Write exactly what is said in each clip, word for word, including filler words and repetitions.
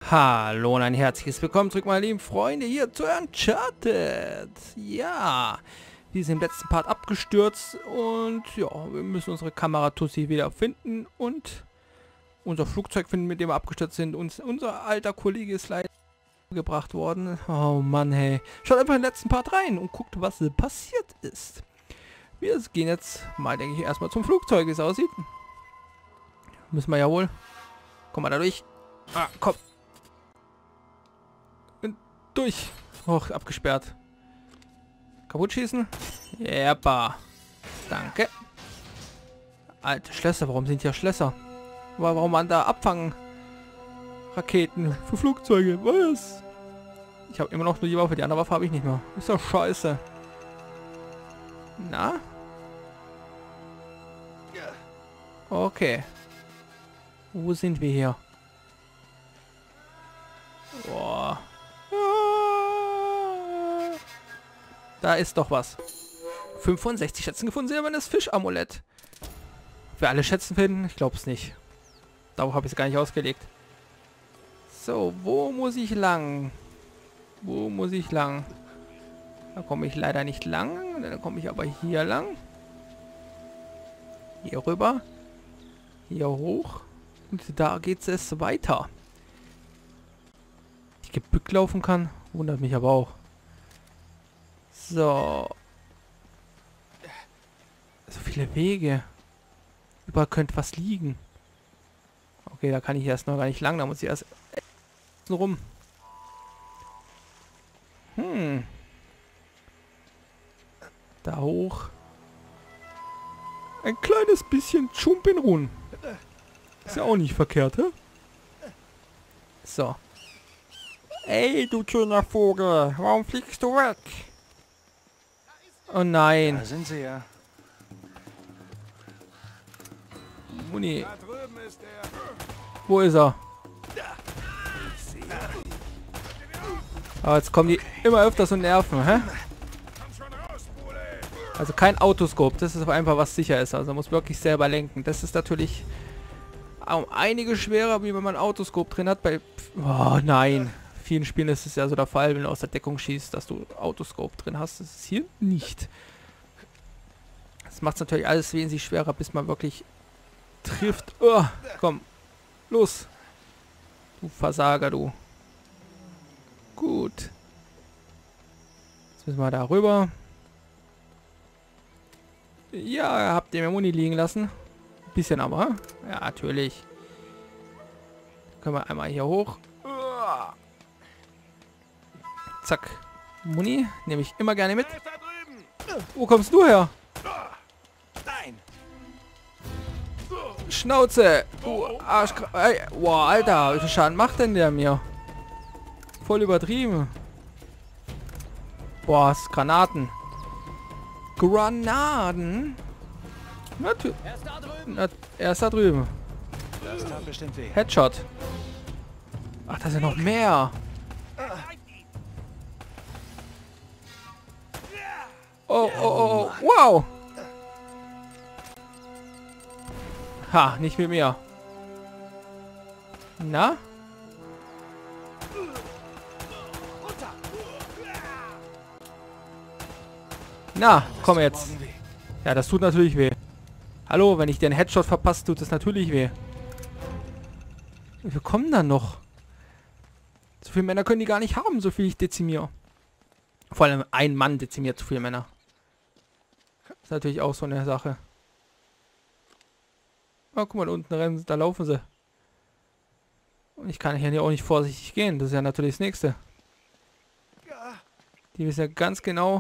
Hallo und ein herzliches Willkommen zurück, meine lieben Freunde, hier zu Uncharted. Ja, wir sind im letzten Part abgestürzt und ja, wir müssen unsere Kameratussi wieder finden und unser Flugzeug finden, mit dem wir abgestürzt sind. Und unser alter Kollege ist leider gebracht worden. Oh Mann, hey. Schaut einfach in den letzten Part rein und guckt, was passiert ist. Wir gehen jetzt mal, denke ich, erstmal zum Flugzeug, wie es aussieht. Müssen wir ja wohl. Komm mal da durch. Ah, komm. Durch. Och, abgesperrt. Kaputt schießen? Jeppa. Danke. Alte Schlösser. Warum sind hier Schlösser? Warum man da abfangen? Raketen für Flugzeuge. Was? Ich habe immer noch nur die Waffe. Die andere Waffe habe ich nicht mehr. Ist doch scheiße. Na? Okay. Wo sind wir hier? Boah. Da ist doch was. fünfundsechzig Schätzen gefunden, silbernes Fischamulett. Wir alle Schätzen finden? Ich glaube es nicht. Darauf habe ich es gar nicht ausgelegt. So, wo muss ich lang? Wo muss ich lang? Da komme ich leider nicht lang. Dann komme ich aber hier lang. Hier rüber. Hier hoch. Und da geht es weiter. Ich gebückt laufen kann. Wundert mich aber auch. So. So viele Wege. Überall könnte was liegen. Okay, da kann ich erst noch gar nicht lang. Da muss ich erst rum. Hm. Da hoch. Ein kleines bisschen Chumpinrun. Ist ja auch nicht verkehrt, hä? So. Ey, du schöner Vogel. Warum fliegst du weg? Oh nein. Da sind sie ja. Muni. Wo ist er? Aber jetzt kommen die immer öfters und nerven, hä? Also kein Autoscope, das ist auf einfach was sicher ist. Also man muss wirklich selber lenken. Das ist natürlich um einige schwerer, wie wenn man ein Autoscope drin hat. Bei oh nein. Vielen Spielen ist es ja so der Fall, wenn du aus der Deckung schießt, dass du Autoscope drin hast. Das ist hier nicht. Das macht es natürlich alles wesentlich schwerer, bis man wirklich trifft. Oh, komm, los. Du Versager, du. Gut. Jetzt müssen wir da rüber. Ja, habt ihr mir Muni liegen lassen? Ein bisschen aber. Ja, natürlich. Können wir einmal hier hoch. Zack. Muni nehme ich immer gerne mit. Wo kommst du her? Schnauze. Du Arsch. Boah, Alter. Wie viel Schaden macht denn der mir? Voll übertrieben. Boah, es ist Granaten. Granaten? Natürlich. Er ist da drüben. Das tat bestimmt weh. Headshot. Ach, da sind noch mehr. Oh, oh, oh, oh, wow! Ha, nicht mit mir. Na? Na, komm jetzt. Ja, das tut natürlich weh. Hallo, wenn ich dir einen Headshot verpasse, tut es natürlich weh. Wir kommen dann noch. So viele Männer können die gar nicht haben, so viel ich dezimiere. Vor allem ein Mann dezimiert zu viele Männer. Ist natürlich auch so eine Sache. Oh, guck mal, da unten rennen, da laufen sie. Und ich kann hier auch nicht vorsichtig gehen. Das ist ja natürlich das Nächste. Die wissen ja ganz genau,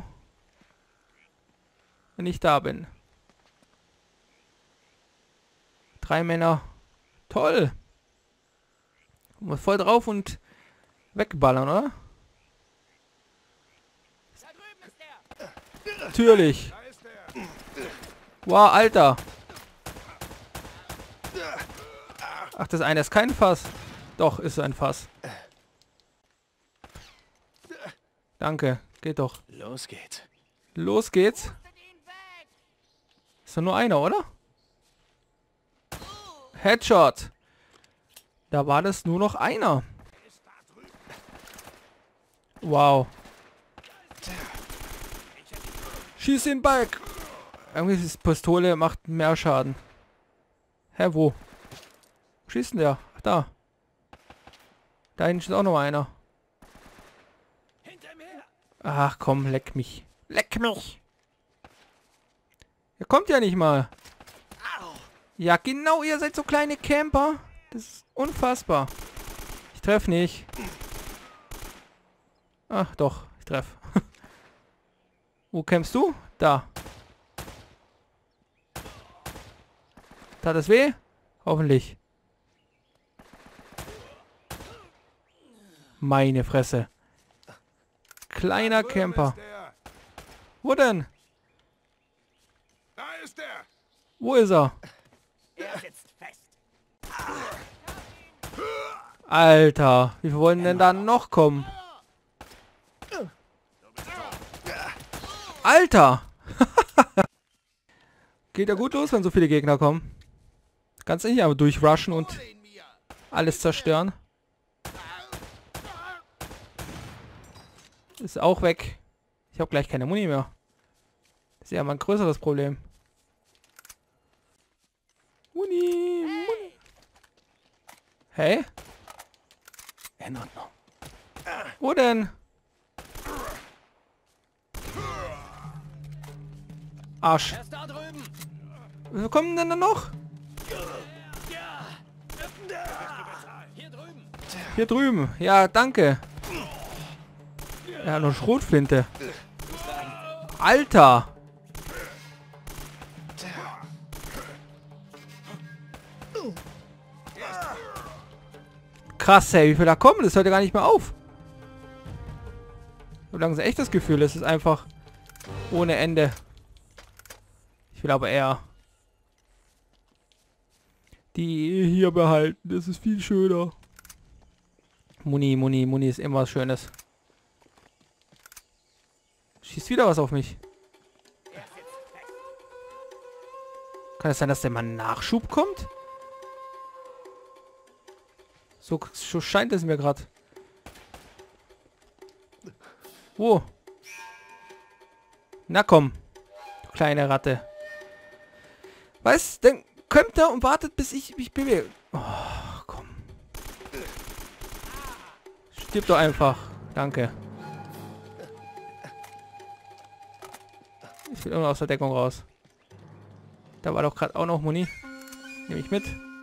wenn ich da bin. Drei Männer. Toll. Mal voll drauf und wegballern, oder? Natürlich. Wow, Alter. Ach, das eine ist kein Fass. Doch, ist ein Fass. Danke. Geht doch. Los geht's. Los geht's. Ist doch nur einer, oder? Headshot. Da war das nur noch einer. Wow. Schieß ihn back! Irgendwie ist die Pistole macht mehr Schaden. Hä, wo? Wo schießt denn der? Ach, da. Da hinten steht auch noch einer. Ach komm, leck mich. Leck mich! Er kommt ja nicht mal. Ja, genau, ihr seid so kleine Camper. Das ist unfassbar. Ich treffe nicht. Ach doch, ich treffe. Wo kämpfst du? Da. Tat es weh? Hoffentlich. Meine Fresse. Kleiner Camper. Wo denn? Da ist er. Wo ist er? Er sitzt fest. Alter, wie viel wollen denn da noch kommen? Alter! Geht ja gut los, wenn so viele Gegner kommen. Kannst du nicht aber durchrushen und alles zerstören. Ist auch weg. Ich habe gleich keine Muni mehr. Das ist ja mal ein größeres Problem. Muni, Muni. Hey? In Ordnung. Wo denn? Arsch. Er ist da drüben. Wo kommen denn da noch? Hier drüben. Hier drüben. Ja, danke. Ja, noch Schrotflinte. Alter. Krass, ey, wie viel da kommen? Das hört ja gar nicht mehr auf. So langsam echt das Gefühl, es ist einfach ohne Ende. Ich will aber eher die hier behalten. Das ist viel schöner. Muni, Muni, Muni ist immer was Schönes. Schießt wieder was auf mich. Kann es sein, dass der mal Nachschub kommt? So, so scheint es mir gerade. Wo? Na komm. Du kleine Ratte. Weißt, dann kommt er und wartet, bis ich mich bewege. Oh, komm. Stirb doch einfach. Danke. Ich will immer aus der Deckung raus. Da war doch gerade auch noch Muni. Nehme ich mit.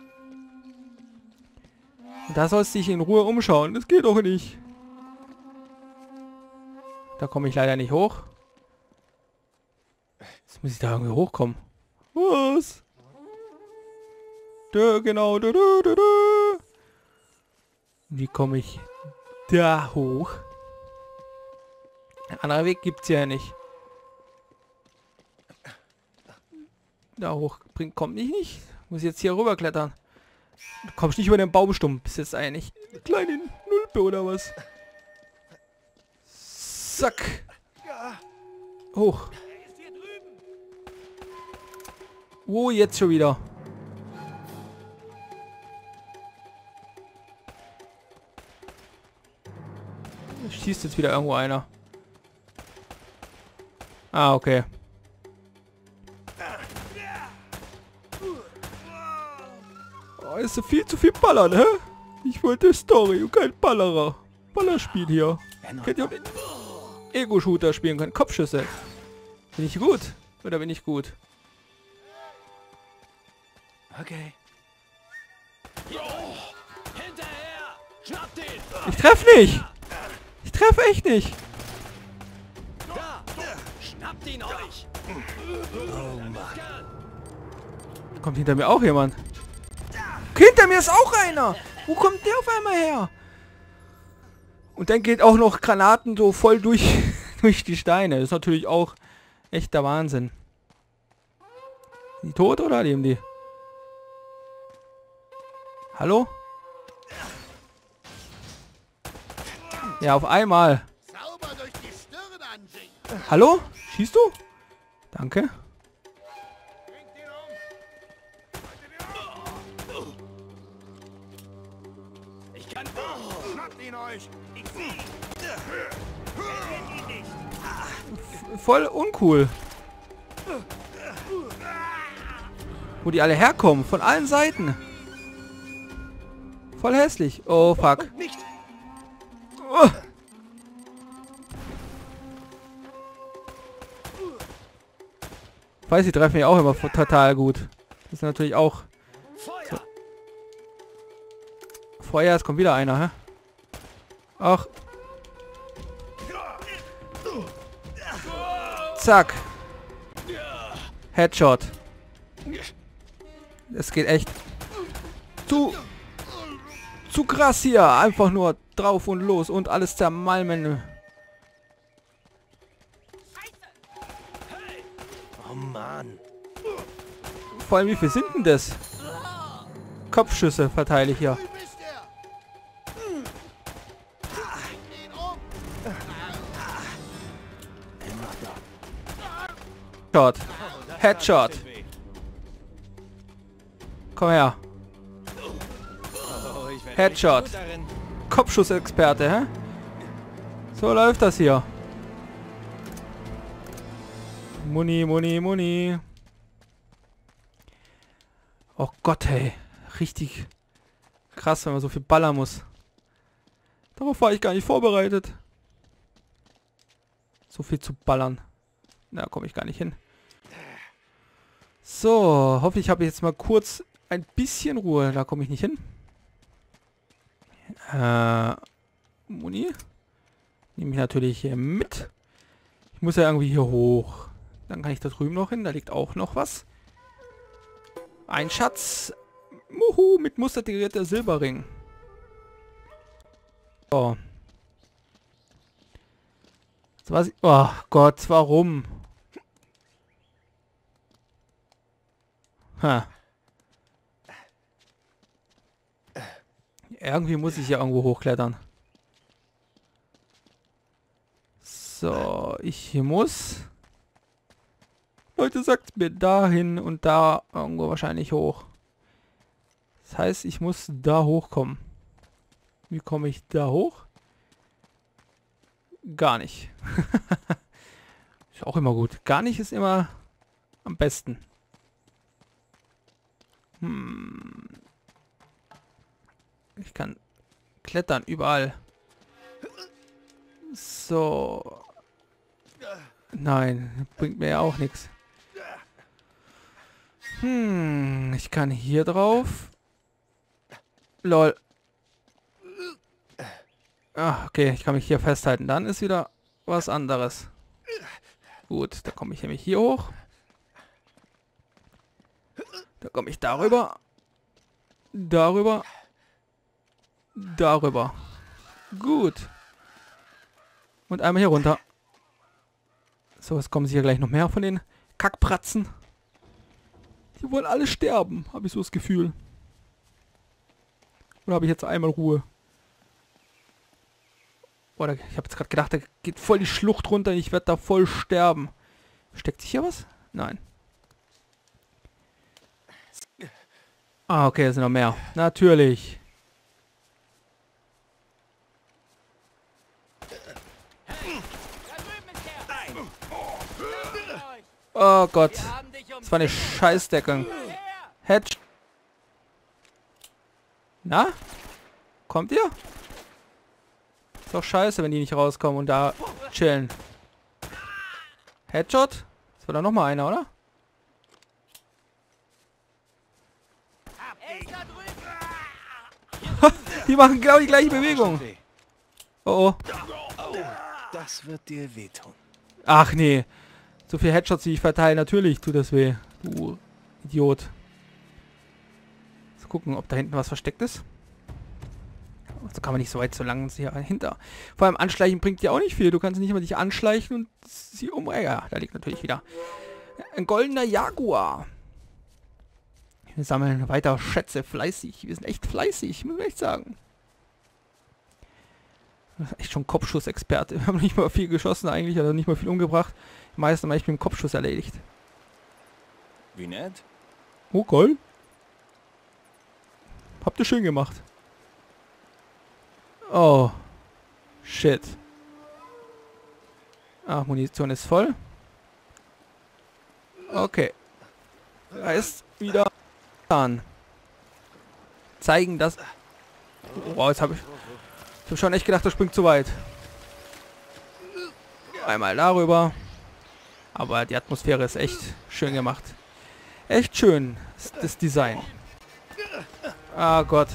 Und da sollst du dich in Ruhe umschauen. Das geht doch nicht. Da komme ich leider nicht hoch. Jetzt muss ich da irgendwie hochkommen. Was? Da, genau. Da, da, da, da. Wie komme ich da hoch? Ein anderer Weg gibt es ja nicht. Da hoch bringt, kommt nicht, nicht. Muss ich jetzt hier rüber klettern. Du kommst nicht über den Baumstumm. Bist jetzt eigentlich eine kleine Nulpe oder was? Zack. Hoch. Oh, jetzt schon wieder. Schießt jetzt wieder irgendwo einer. Ah, okay. Oh, ist so viel zu viel Ballern, hä? Ich wollte Story und kein Ballerer. Ballerspiel hier. Könnt ihr auch den Ego-Shooter spielen können? Kopfschüsse. Bin ich gut? Oder bin ich gut? Okay. Hinterher! Schnappt ihn! Ich treffe nicht! Ich treffe echt nicht! Da! Schnappt ihn euch! Oh Mann. Kommt hinter mir auch jemand? Hinter mir ist auch einer! Wo kommt der auf einmal her? Und dann geht auch noch Granaten so voll durch, durch die Steine. Das ist natürlich auch echt der Wahnsinn. Sind die tot oder leben die? Hallo? Ja, auf einmal. Sauber durch die Stirn ansehen. Hallo? Schießt du? Danke. Ich kann... Schnappt ihn euch. Ich Voll uncool. Wo die alle herkommen. Von allen Seiten. Voll hässlich. Oh, fuck. Nicht. Oh. Ich weiß, die treffen mich auch immer total gut. Das ist natürlich auch... Feuer. Feuer, es kommt wieder einer, hä? Ach. Zack. Headshot. Es geht echt zu, zu krass hier. Einfach nur drauf und los und alles zermalmen. Oh Mann. Vor allem, wie viel sind denn das? Kopfschüsse verteile ich hier. Wo bist der? Ihn um. Shot. Headshot. Komm her. Oh, ich werde Headshot. richtig gut darin. Kopfschussexperte, hä? So läuft das hier. Muni, Muni, Muni. Oh Gott, hey. Richtig krass, wenn man so viel ballern muss. Darauf war ich gar nicht vorbereitet. So viel zu ballern. Da komme ich gar nicht hin. So, hoffe ich habe jetzt mal kurz ein bisschen Ruhe. Da komme ich nicht hin. Äh, Muni. Nehme ich natürlich hier mit. Ich muss ja irgendwie hier hoch. Dann kann ich da drüben noch hin. Da liegt auch noch was. Ein Schatz. Muhu, mit musterdekorierter Silberring. So. So was. Oh Gott, warum? Ha. Irgendwie muss ich ja irgendwo hochklettern. So, ich muss... Leute, sagt mir dahin und da irgendwo wahrscheinlich hoch. Das heißt, ich muss da hochkommen. Wie komme ich da hoch? Gar nicht. Ist auch immer gut. Gar nicht ist immer am besten. Hm. Ich kann klettern überall. So. Nein, bringt mir ja auch nichts. Hm, ich kann hier drauf. Lol. Ah, okay, ich kann mich hier festhalten. Dann ist wieder was anderes. Gut, da komme ich nämlich hier hoch. Da komme ich darüber. Darüber. Darüber. Gut. Und einmal hier runter. So, jetzt kommen sie hier gleich noch mehr von den Kackpratzen. Die wollen alle sterben, habe ich so das Gefühl. Oder habe ich jetzt einmal Ruhe? Oder ich habe jetzt gerade gedacht, da geht voll die Schlucht runter und ich werde da voll sterben. Steckt sich hier was? Nein. Ah, okay, es sind noch mehr. Natürlich. Oh Gott. Das war eine Scheißdeckung. Hedge. Na? Kommt ihr? Ist doch scheiße, wenn die nicht rauskommen und da chillen. Headshot? Das war da nochmal einer, oder? Die machen genau die gleiche Bewegung. Oh, oh. Oh, das wird dir wehtun. Ach nee. So viel Headshots, wie ich verteile, natürlich tut das weh. Du Idiot. Mal gucken, ob da hinten was versteckt ist. So kann man nicht so weit so lang hier hinter. Vor allem anschleichen bringt dir auch nicht viel. Du kannst nicht mal dich anschleichen und sie um... Ja, da liegt natürlich wieder ein goldener Jaguar. Wir sammeln weiter Schätze fleißig. Wir sind echt fleißig, muss man echt sagen. Das ist echt schon Kopfschussexperte. Wir haben nicht mal viel geschossen eigentlich, also nicht mal viel umgebracht. Die meisten haben eigentlich mit dem Kopfschuss erledigt. Wie nett. Oh, geil. Habt ihr schön gemacht. Oh. Shit. Ah, Munition ist voll. Okay. Heißt wieder an. Zeigen, dass... Oh, jetzt habe ich... Ich habe schon echt gedacht, das springt zu weit. Einmal darüber. Aber die Atmosphäre ist echt schön gemacht. Echt schön, das Design. Ah Gott.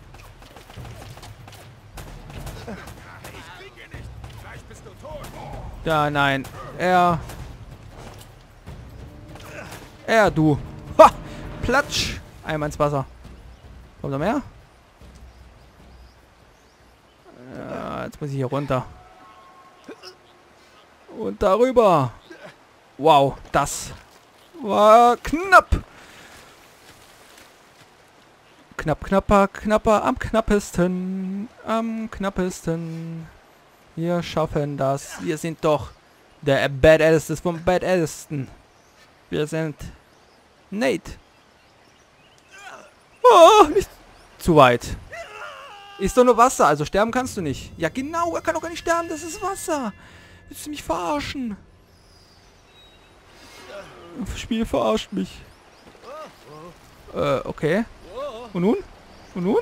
Ja, nein. Er... Er, du. Ha! Platsch! Einmal ins Wasser. Kommt da mehr? Ja, jetzt muss ich hier runter. Und darüber. Wow, das war knapp. Knapp, knapper, knapper, am knappesten. Am knappesten. Wir schaffen das. Wir sind doch der Badass vom Badassesten. Wir sind Nate. Oh, nicht zu weit. Ist doch nur Wasser, also sterben kannst du nicht. Ja genau, er kann doch gar nicht sterben, das ist Wasser. Willst du mich verarschen? Das Spiel verarscht mich. Äh, okay. Und nun? Und nun?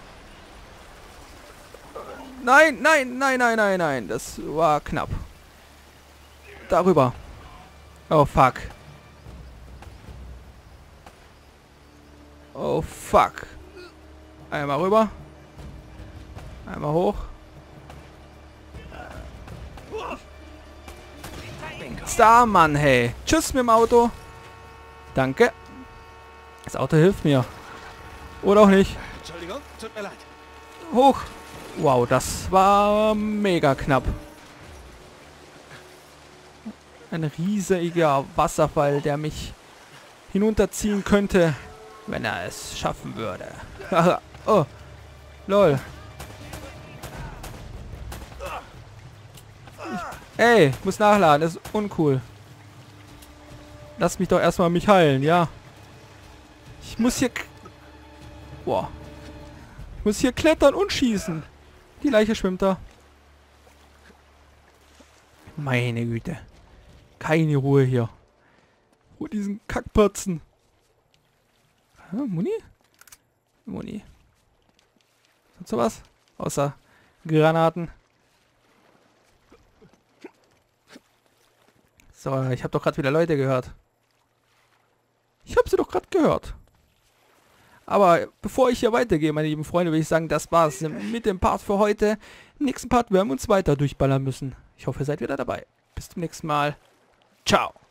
Nein, nein, nein, nein, nein, nein. Das war knapp. Darüber. Oh, fuck. Oh, fuck. Einmal rüber. Einmal hoch. Star, Mann, hey. Tschüss mit dem Auto. Danke. Das Auto hilft mir. Oder auch nicht. Entschuldigung, tut mir leid. Hoch. Wow, das war mega knapp. Ein riesiger Wasserfall, der mich hinunterziehen könnte, wenn er es schaffen würde. Oh, lol. Ich, ey, ich muss nachladen, das ist uncool. Lass mich doch erstmal mich heilen, ja. Ich muss hier... Boah. Ich muss hier klettern und schießen. Die Leiche schwimmt da. Meine Güte. Keine Ruhe hier. Ruhe diesen Kackpötzen. Ah, Muni? Muni. Sonst noch was? Außer Granaten. So, ich habe doch gerade wieder Leute gehört. Ich habe sie doch gerade gehört. Aber bevor ich hier weitergehe, meine lieben Freunde, will ich sagen, das war's mit dem Part für heute. Im nächsten Part werden wir uns weiter durchballern müssen. Ich hoffe, ihr seid wieder dabei. Bis zum nächsten Mal. Ciao.